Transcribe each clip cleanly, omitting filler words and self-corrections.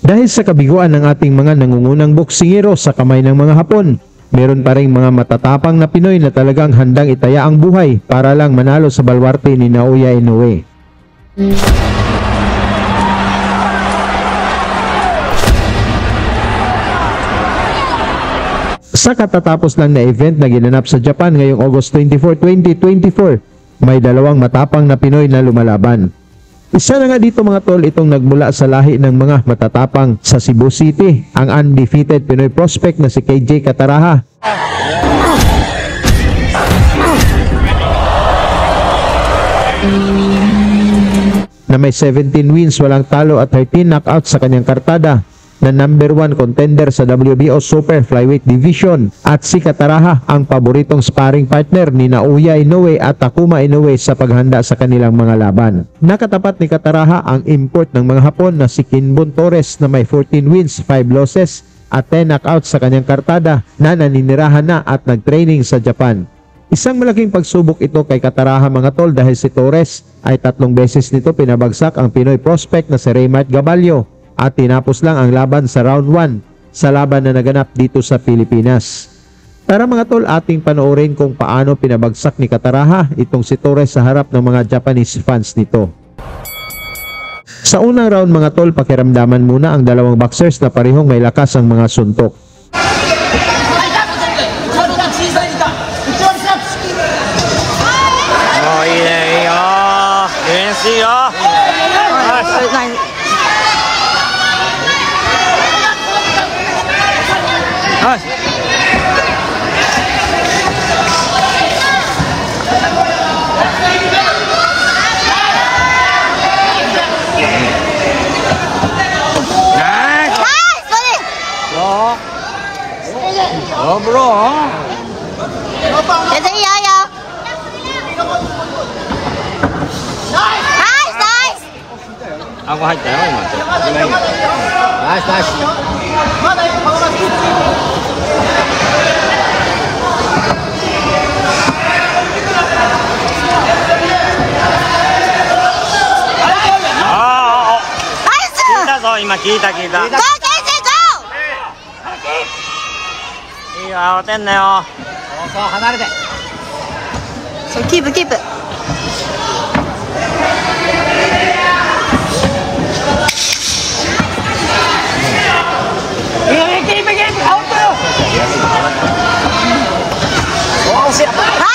Dahil sa kabiguan ng ating mga nangungunang boksingero sa kamay ng mga Hapon, meron pa ring mga matatapang na Pinoy na talagang handang itaya ang buhay para lang manalo sa balwarte ni Naoya Inoue. Sa katatapos lang na event na ginanap sa Japan ngayong August 24, 2024, may dalawang matapang na Pinoy na lumalaban. Isa na nga dito mga tol, itong nagmula sa lahi ng mga matatapang sa Cebu City, ang undefeated Pinoy prospect na si KJ Cataraha. Na may 17 wins, walang talo at 13 knockouts sa kanyang kartada, na number 1 contender sa WBO Super Flyweight Division, at si Cataraha ang paboritong sparring partner ni Naoya Inoue at Takuma Inoue sa paghanda sa kanilang mga laban. Nakatapat ni Cataraha ang import ng mga Hapon na si Kinbon Torres na may 14 wins, 5 losses at 10 knockouts sa kanyang kartada, na naninirahan na at nagtraining sa Japan. Isang malaking pagsubok ito kay Cataraha mga tol, dahil si Torres ay 3 beses nito pinabagsak ang Pinoy prospect na si Raymart Gabalio, at tinapos lang ang laban sa round 1 sa laban na naganap dito sa Pilipinas. Tara mga tol, ating panoorin kung paano pinabagsak ni Cataraha itong si Torres sa harap ng mga Japanese fans nito. Sa unang round mga tol, pakiramdaman muna ang dalawang boxers na parehong may lakas ang mga suntok. Oh bro, Nice, nice. Ako hajda yo今。Nice, nice. Kita. Go, KJ, go. いいよ、慌てんなよ。そう、離れて。 そう、キープ。アウトよ。ナイス。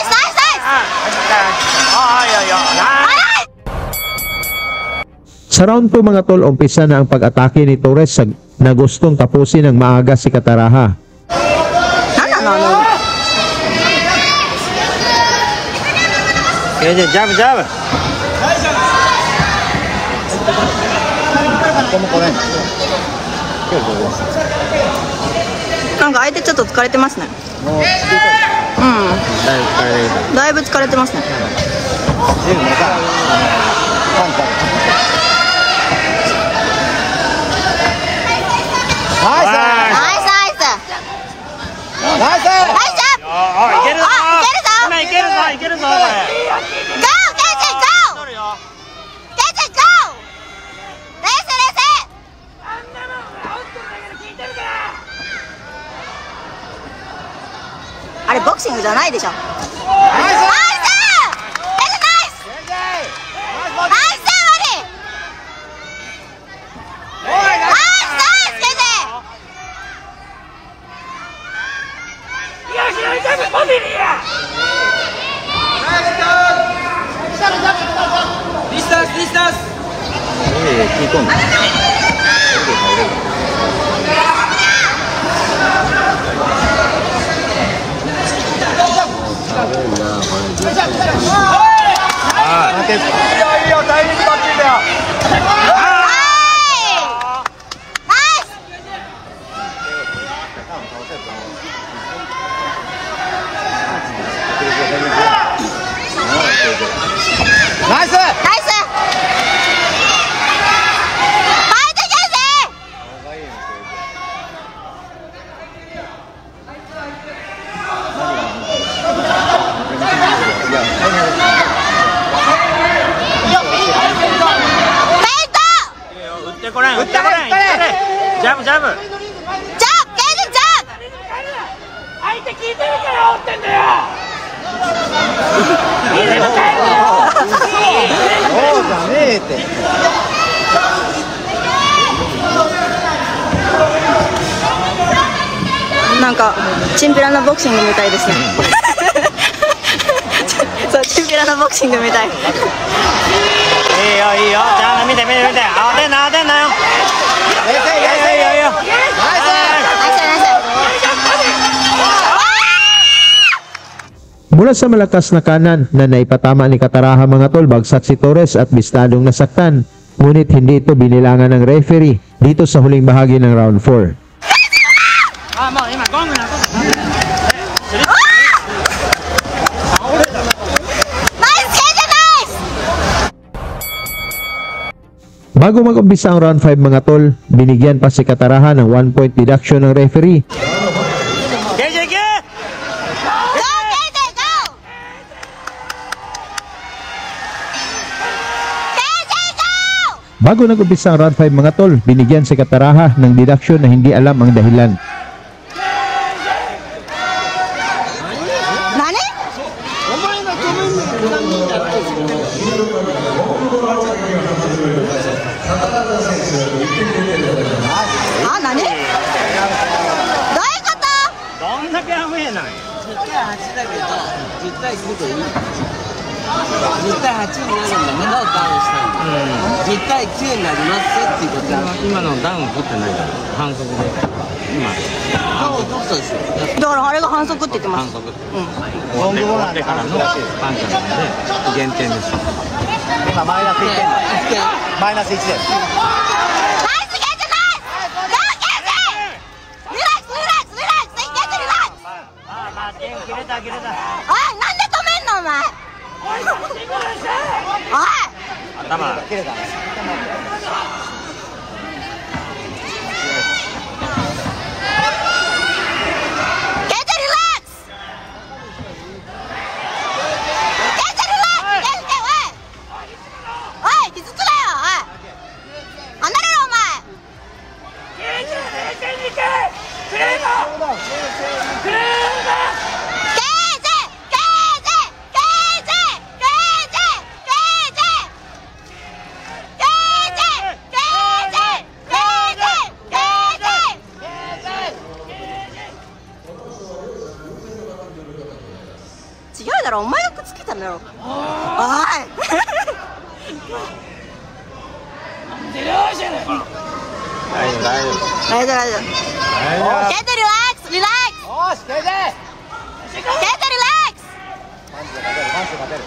Sa round 2 mga tol, umpisa na ang pag-atake ni Torres na gustong tapusin ng maaga si Cataraha. Jab. なんか相手ちょっと疲れてますね。うん。だいぶ疲れてますね。 いけるぞ。 あれボクシングじゃないでしょ。ナイスじゃねえって。 なんかチンピラのボクシングみたいですね。そう、チンピラのボクシングみたい。 いいよいいよ、じゃあ見て見て見て、慌てんな慌てんなよ。いいよいいよいいよ。 Mula sa malakas na kanan na naipatama ni Kataraha mga tol, bagsak si Torres at bistadong nasaktan. Ngunit hindi ito binilangan ng referee dito sa huling bahagi ng round 4. Bago mag-umpisa ang round 5 mga tol, binigyan pa si Kataraha ng 1 point deduction ng referee. Bago nag-umpisa ang round 5 mga tol, binigyan si Kataraha ng deduction na hindi alam ang dahilan. Nani? Ah, nani? Doyukoto? どんだけ雨やない。 10対8だけど、10対9でいい。10対8になるんだけど、ダウンしたんだ。10対9になりますっていうことだ。 今のダウン取ってないから、反則で。今。 ダウン取ったでしょ。 だからあれが反則って言ってま反す。 則。終わってからのパンチなんで、減点です。 今マイナス1点。マイナス1です。 頭切れた。 違うだろ、お前がくっつけたんだろ。おい。 大丈夫大丈夫。 大丈夫大丈夫。Get the relax, relax. よし、先生。 Get the relax. パンチが勝てる、パンチが勝てる。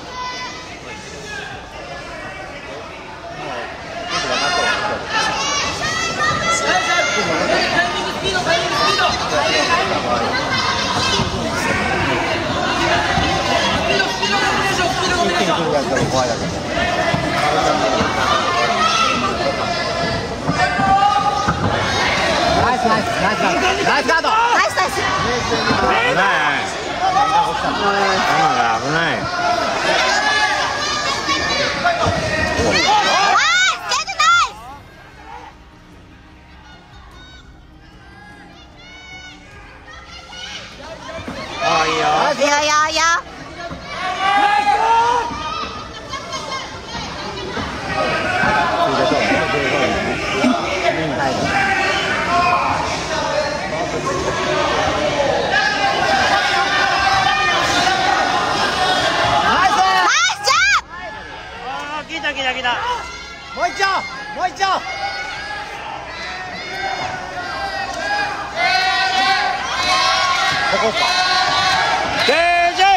怖いだけど。ナイスナイスナイスナイスガード。 ナイスナイス。 危ない。頭が危ない。ああ、いいよ。 いやいやいや。 もう一丁もう一丁。ここか。 ケージ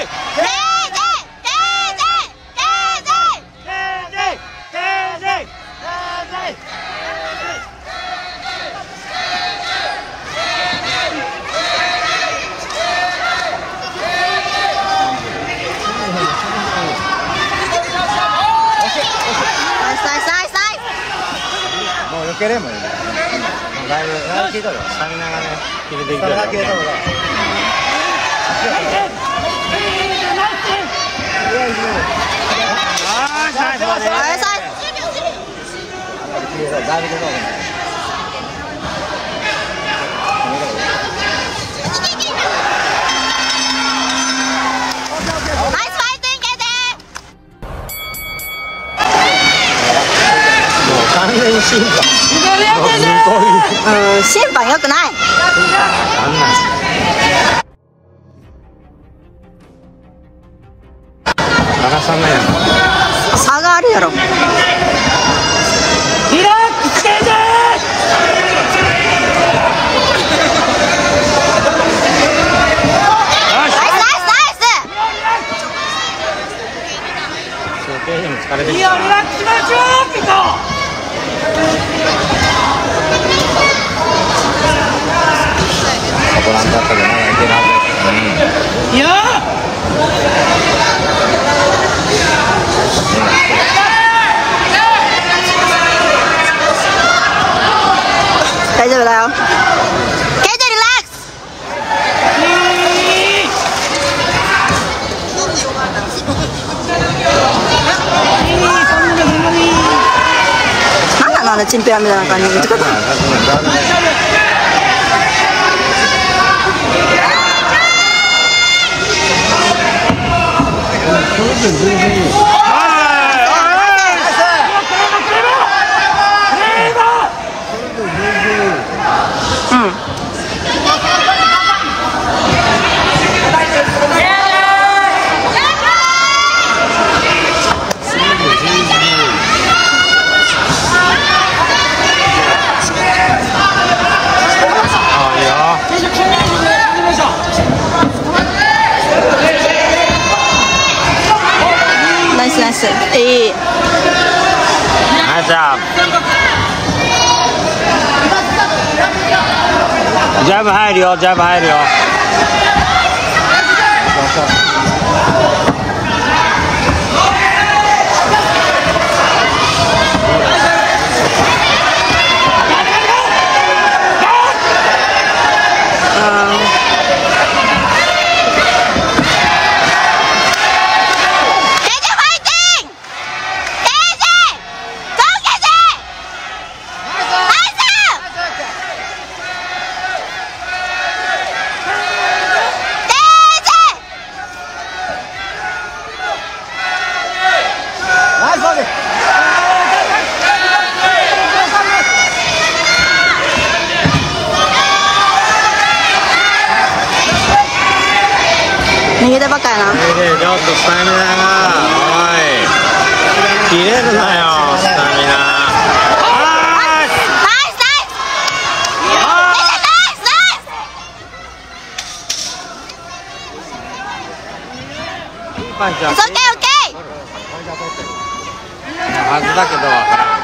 抜けれもいいね。だいぶ効いとるよ。 スタミナがね、切れていくよ。 スタミナ切れとるから。だいぶ切れとる。 ナイスファイトインケー完全審判審判良くない。 バラさんや差があるやろ。 リラックスしててナイスナイスナイス。 疲れてきた。 いいよ、リラックスしましょう、ピコ。 ご覧だったけどまだいけない。 いいよ。 大丈夫だよ。ケイトリラックス。なんなのあれチンピラみたいな感じで。ナイスナイス。いい。 ナイスジャブ。ジャブ入るよ、ジャブ入るよ。 右手ばっかやな。 ちょっとスタミナが、おい切れるなよ、スタミナ。 ナイスナイス。 いいパンチはオッケーオッケはずだけどわからん。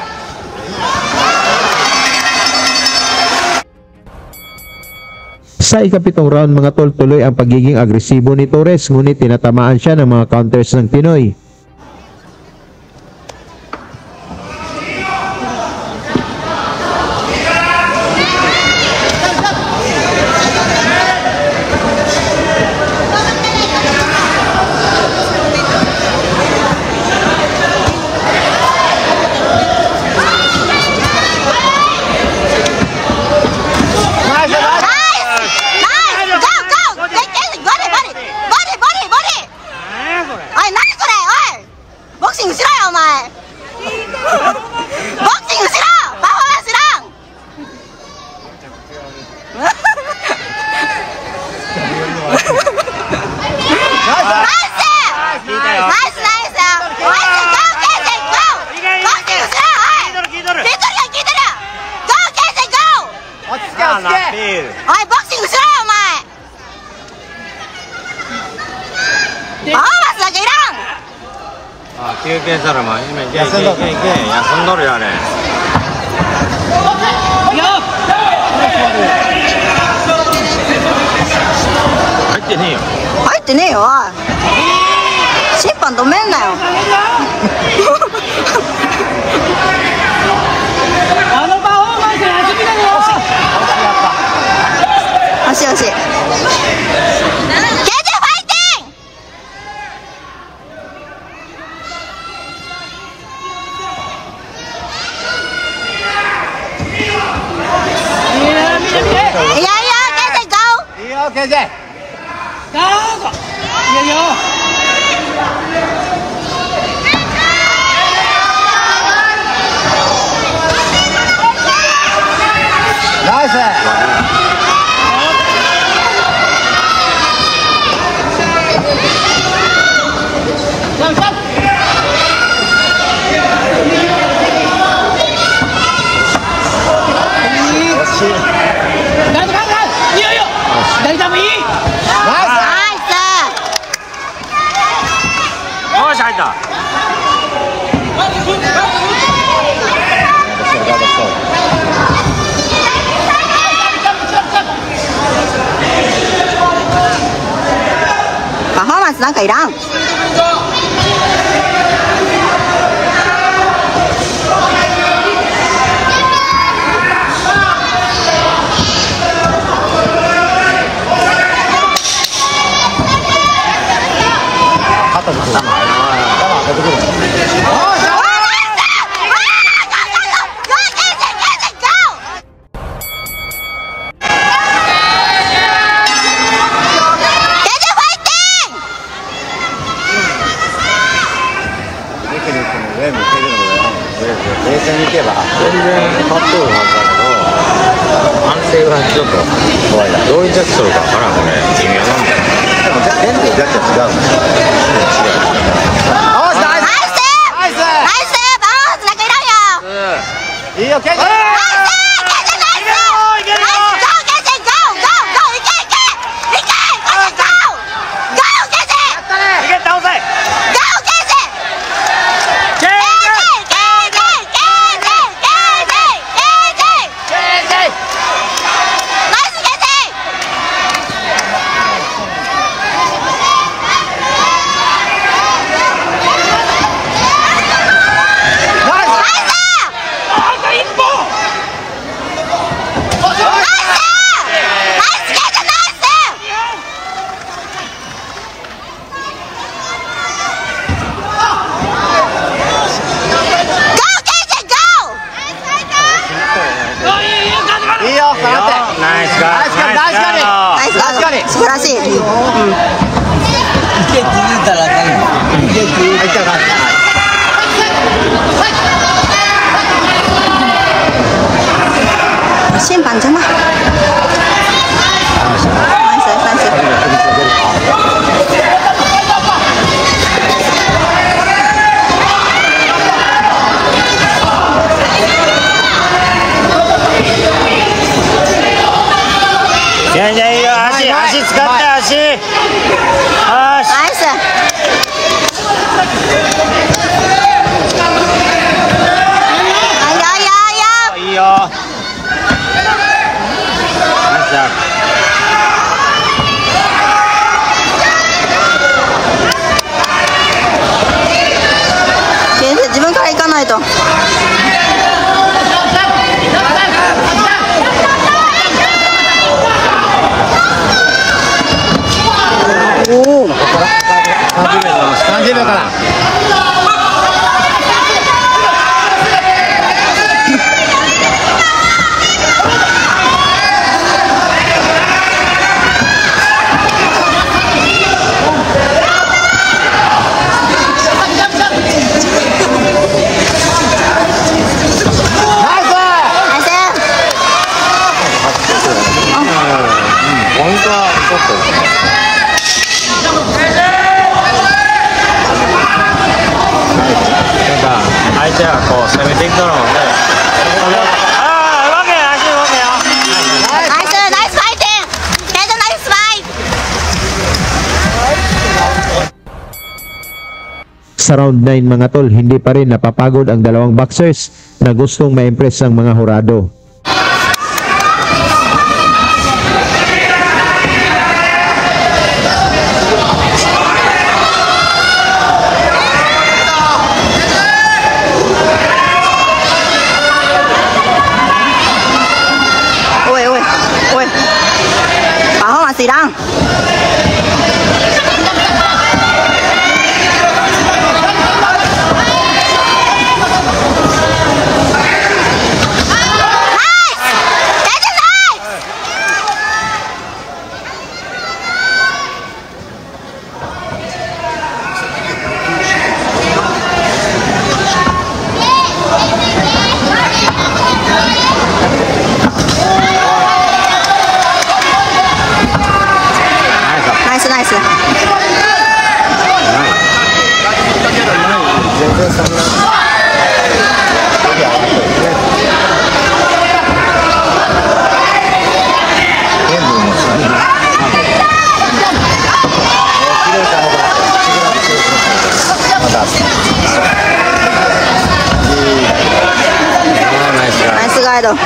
Sa ikapitong round mga tol, tuloy ang pagiging agresibo ni Torres, ngunit tinatamaan siya ng mga counters ng Pinoy. 休憩したらもう今休んどるよあれ。入ってねえよ。 入ってねえよ。おい審判止めんなよ。 あのパフォーマンスやってみたよ。 惜しい惜しい。 先生。どうぞ。いやいや。 パフォーマンスなんかいらん。 冷静にいけば全然勝ってるはずだけど、安定がちょっと怖いな。どういうジャッジするかわからん。これ微妙なんだよ。でも全部ジャッジは違うんですよ。 ナイスバースなんかいらんよ。いいよケイジ。ナイスナイスナイス。いけるよ。ゴーケイジゴーゴーゴーいけいけいけ。ゴーゴーケイジ。いけ倒せ。ゴーケイジ。 素晴らしい。審判邪魔。 いやいやいや、足使って足。よし。 ナイス。 いいよ。ナイスだ。 先生自分から行かないと。おお。 30秒から。 ポイントはちょっと。相手はこう攻めていくだろうね。ああ、動けよ、足動けよ。 ナイスナイスファイティング。ケイジナイスファイト. Sa round 9 mga tol, hindi pa rin napapagod ang dalawang boxers na gustong ma-impress ang mga hurado. Sirang. りがとう。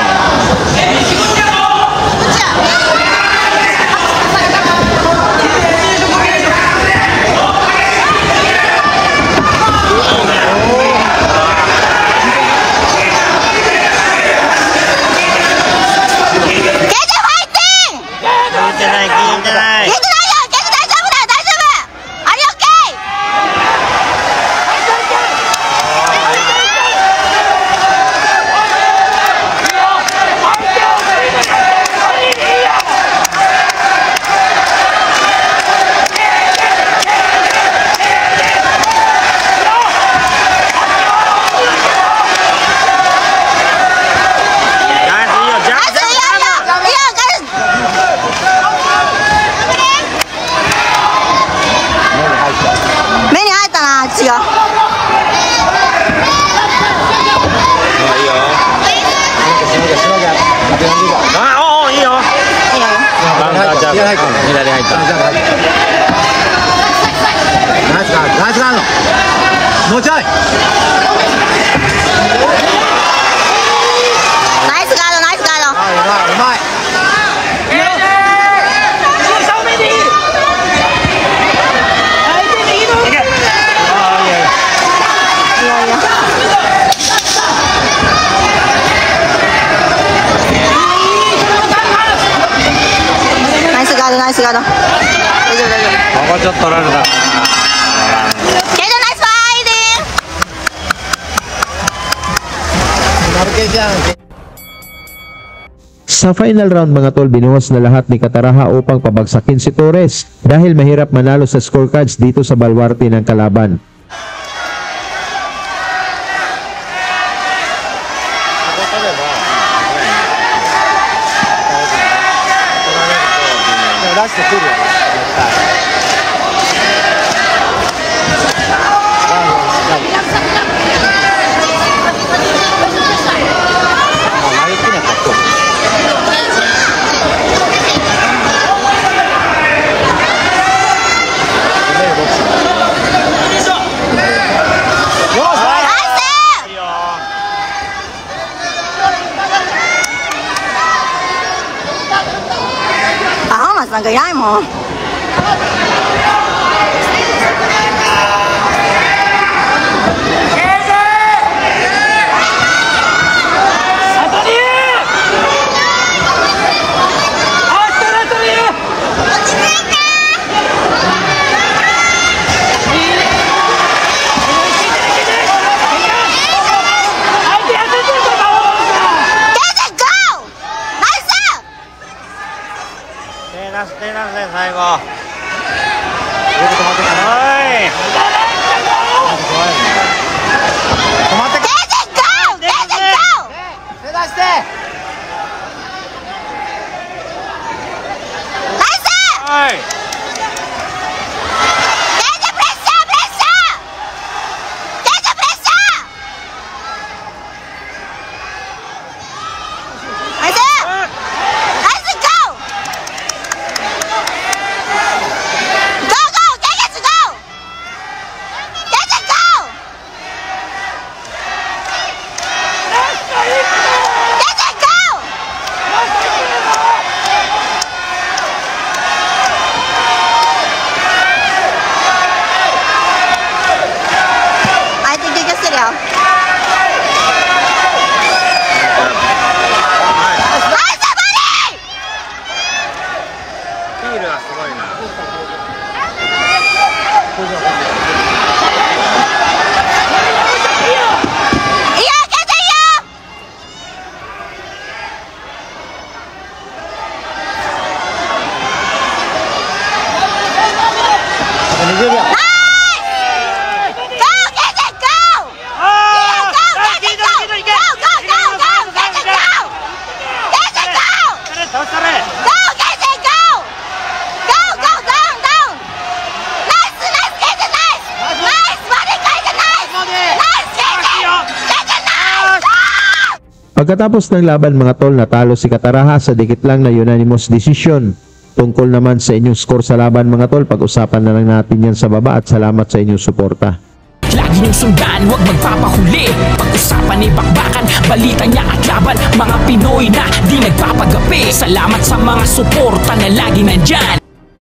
もうちょい。 ナイスガード、ナイスガード。 うまい。 ナイスガード、ナイスガード。大丈夫、大丈夫。 ここちょっと取られた。 Sa final round mga tol, binuhos na lahat ni Kataraha upang pabagsakin si Torres dahil mahirap manalo sa scorecards dito sa balwarte ng kalaban. なんかいないもん。 最後。よく止まってたね。止まって。手出して。 ナイス。 はい。 Pagkatapos ng laban mga tol, natalo si Kataraha sa dikit lang na unanimous decision. Tungkol naman sa inyong score sa laban mga tol, pag-usapan na lang natin yan sa baba at salamat sa inyong suporta. lagi niyong sundan, huwag magpapahuli. Pag-usapan ni bakbakan, balita niya at laban, mga Pinoy na di nagpapagapi. Salamat sa mga suporta na lagi nandyan.